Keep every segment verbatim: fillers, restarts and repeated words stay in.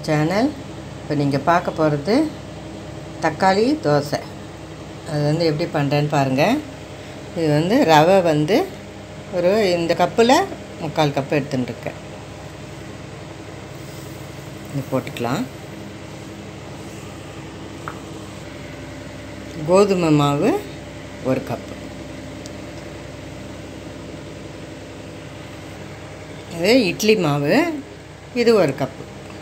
Channel இப்போ நீங்கள் பார்க்க போகிறது தக்காளி தோசை. அது வந்து எப்படி பண்ணுறேன்னு பாருங்கள். இது வந்து ரவை வந்து ஒரு இந்த கப்பில் முக்கால் கப்பு எடுத்துட்டுருக்கேன். இது போட்டுக்கலாம். கோதுமை மாவு ஒரு கப்பு, இது இட்லி மாவு இது ஒரு கப்பு,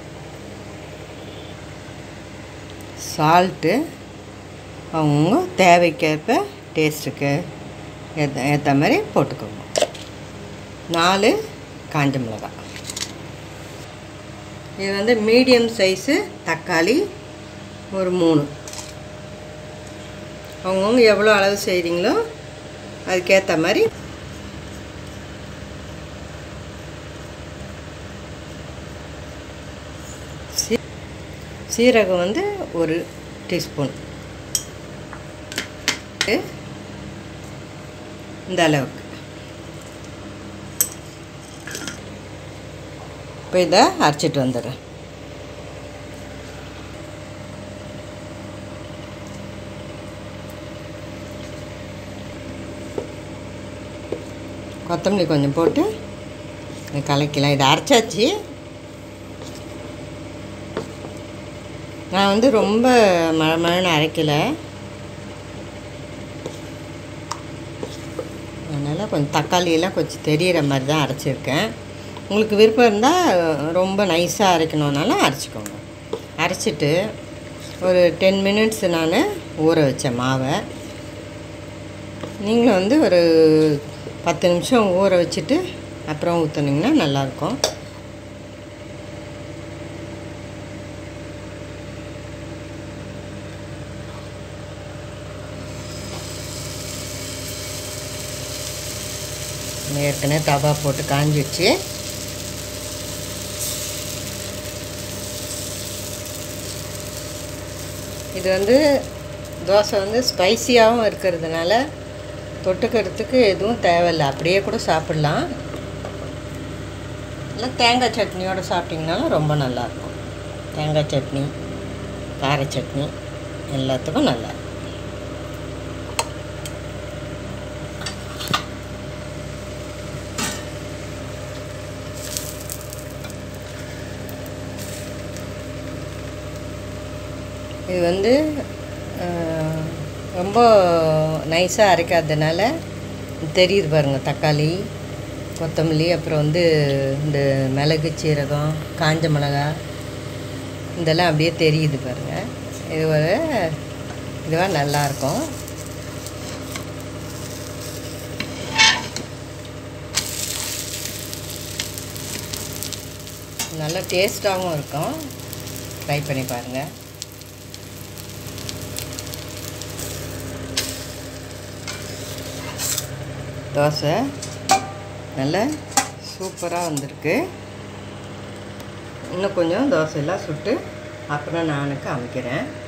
சால்ட்டு அவங்க தேவைக்கேற்ப டேஸ்ட்டுக்கு ஏற்ற ஏற்ற மாதிரி போட்டுக்கோங்க. நாலு காஞ்ச மிளகாய். இது வந்து மீடியம் சைஸு தக்காளி ஒரு மூணு. அவங்கவுங்க எவ்வளோ அளவு செய்கிறீங்களோ அதுக்கேற்ற மாதிரி. சீரகம் வந்து ஒரு டீஸ்பூன், இந்த அளவுக்கு. இப்போ இதை அரைச்சிட்டு வந்துடுறேன். கொத்தமல்லி கொஞ்சம் போட்டு கலக்கலாம். இதை அரைச்சாச்சு. நான் வந்து ரொம்ப மழை மழைன்னு அரைக்கலை, அதனால் கொஞ்சம் தக்காளியெல்லாம் கொஞ்சம் தெரிகிற மாதிரி தான் அரைச்சிருக்கேன். உங்களுக்கு விருப்பம் இருந்தால் ரொம்ப நைஸாக அரைக்கணுன்னாலும் அரைச்சிக்கோங்க. அரைச்சிட்டு ஒரு டென் மினிட்ஸ் நான் ஊற வச்சேன் மாவை. நீங்களும் வந்து ஒரு பத்து நிமிஷம் ஊற வச்சுட்டு அப்புறம் ஊற்றுனீங்கன்னா நல்லாயிருக்கும். ஏற்கனவே தவா போட்டு காஞ்சிடுச்சு. இது வந்து தோசை வந்து ஸ்பைசியாகவும் இருக்கிறதுனால தொட்டுக்கிறதுக்கு எதுவும் தேவையில்லை, அப்படியே கூட சாப்பிட்லாம். இல்லை தேங்காய் சட்னியோடு சாப்பிட்டிங்கனாலும் ரொம்ப நல்லாயிருக்கும். தேங்காய் சட்னி, கார சட்னி எல்லாத்துக்கும் நல்லாயிருக்கும். இது வந்து ரொம்ப நைஸாக அரைக்காததுனால தெரியுது பாருங்கள். தக்காளி, கொத்தமல்லி, அப்புறம் வந்து இந்த மிளகு, சீரகம், காஞ்ச மிளகாய் இதெல்லாம் அப்படியே தெரியுது பாருங்கள். இது ஒரு இதுவாக நல்லாயிருக்கும். நல்லா டேஸ்ட்டாகவும் இருக்கும். ட்ரை பண்ணி பாருங்கள். தோசை நல்லா சூப்பராக வந்திருக்கு. இன்னும் கொஞ்சம் தோசையெல்லாம் சுட்டு அப்புறம் நான் காமிக்கிறேன்.